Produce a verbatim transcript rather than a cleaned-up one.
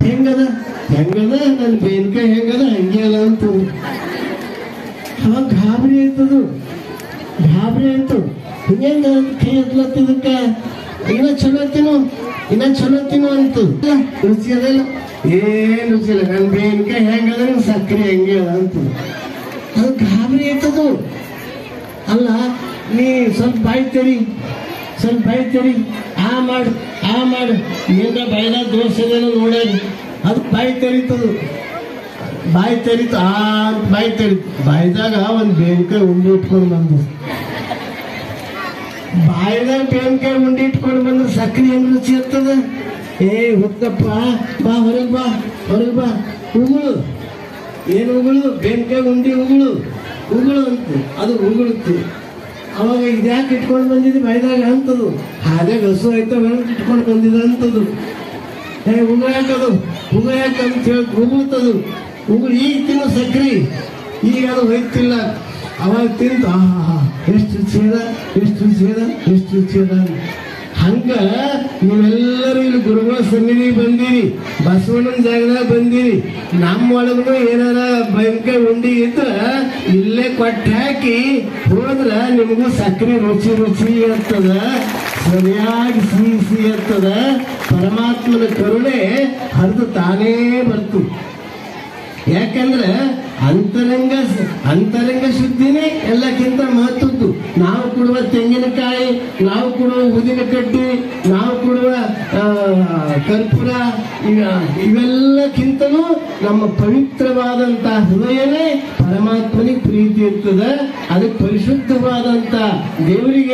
ಹೆಂಗದ ಹೆಂಗದ ನನ್ನ ಬೇನ್ಕಾಯಿ ಹೆಂಗದ ಹಂಗೆ ಅದ ಅಂತ ಅವಾಗ ಗಾಬರಿ ಆಯ್ತದು ಗಾಬರಿ ಆಯ್ತು ಹಿಂಗ ಕೈ ಹತ್ಲತ್ತಿದಕ್ಕ ಇನ್ನ ಚಲೋ ತಿನ್ನು ಇನ್ನ ಚಲೋ ತಿನ್ನು ಅಂತ ರುಚಿ ಅದಲ್ಲ ಏನ್ ರುಚಿ ಇಲ್ಲ ನನ್ನ ಬೇನ್ಕಾಯಿ ಹೆಂಗದ ಸಕ್ಕರೆ ಹೆಂಗೆ ಅದ ಅಂತ ಅದು ಗಾಬರಿ ಆಯ್ತದು ಅಲ್ಲ ನೀ ಸ್ವಲ್ಪ ಬಾಯಿ ತೆರಿ ಸ್ವಲ್ಪ ಬಾಯಿ ತೆರಿ ಆ ಮಾಡು ಆ ಮಾಡು ನಿಂದ ಬಾಯ್ದ ದೋಷ ಇದೇನೋ ನೋಡೇನಿ ಅದು ಬಾಯಿ ತೆರೀತದು ಬಾಯಿ ತೆರೀತು ಆ ಬಾಯಿ ತೆರೀತು ಬಾಯ್ದಾಗ ಒಂದು ಬೇನ್ಕಾಯಿ ಉಂಡಿ ಇಟ್ಕೊಂಡು ಬಂದು ಬಾಯ್ದಾಗ ಬೇನ್ಕಾಯಿ ಉಂಡಿ ಇಟ್ಕೊಂಡು ಬಂದ್ರೆ ಸಕ್ಕರೆ ಹೆಂಗ್ ರುಚಿ ಇರ್ತದ ಏ ಹುತ್ತಪ್ಪ ಬಾ ಹೊರಗೆ ಬಾ ಹೊರಗೆ ಬಾ ಉಗುಳು ಏನು ಉಗುಳು ಬೇನ್ಕಾಯಿ ಉಂಡಿ ಉಗುಳು ಉಗುಳು ಅಂತ ಅದು ಉಗುಳುತ್ತೆ ಅವಾಗ ಇದ್ಯಾಕೆ ಇಟ್ಕೊಂಡು ಬಂದಿದ್ದು ಬಾಯ್ದಾಗ ಅಂತದು ಹಾಗೆ ಹಸು ಆಯ್ತು ಇಟ್ಕೊಂಡು ಬಂದಿದೆ ಅಂತದು ಏ ಉಗುಳು ಯಾಕದು ಉಗುಳು ಯಾಕೆ ಅಂತ ಹೇಳಿ ಉಗುಳ್ತದು ಉಗುಳು ಈಗ ತಿನ್ನು ಸಕ್ರಿ ಈಗ ಅದು ಹೋಯ್ತಿಲ್ಲ ಅವಾಗ ತಿಂತು ಆ ಹಾ ಎಷ್ಟು ರುಚಿ ಅದ ಎಷ್ಟು ರುಚಿ ಅದ ಎಷ್ಟು ರುಚಿ ಅದ ಹಂಗ ನೀವೆಲ್ಲರೂ ಇಲ್ಲಿ ಗುರುಗಳ ಸನ್ನಿಧಿ ಬಂದಿರಿ ಬಸವಣ್ಣನ ಜಾಗದಾಗ ಬಂದಿರಿ ನಮ್ಮ ಒಳಗೂ ಏನಾರ ಬೆಂಕಿ ಉಂಡಿ ಇದ್ರ ಇಲ್ಲೇ ಕೊಟ್ಟು ಹಾಕಿ ಹೋದ್ರ ನಿಮಗೂ ಸಕ್ಕರೆ ರುಚಿ ರುಚಿ ಇರ್ತದ ಸರಿಯಾಗಿ ಸಿಹಿ ಸಿಹಿ ಇರ್ತದ ಪರಮಾತ್ಮನ ಕರುಣೆ ಹರಿದು ತಾನೇ ಬರ್ತು ಯಾಕಂದ್ರೆ ಅಂತರಂಗ ಅಂತರಂಗ ಶುದ್ಧಿನೇ ಎಲ್ಲಕ್ಕಿಂತ ಮಹತ್ವದ್ದು ನಾವು ಕೊಡುವ ತೆಂಗಿನಕಾಯಿ ನಾವು ಕೊಡುವ ಉದಿನ ಕಡ್ಡಿ ನಾವು ಕೊಡುವ ಕರ್ಪೂರ ಇವೆಲ್ಲಕ್ಕಿಂತಲೂ ನಮ್ಮ ಪವಿತ್ರವಾದಂತಹ ಹೃದಯನೇ ಪರಮಾತ್ಮನಿಗೆ ಪ್ರೀತಿ ಇರ್ತದೆ ಅದಕ್ಕೆ ಪರಿಶುದ್ಧವಾದಂತ ದೇವರಿಗೆ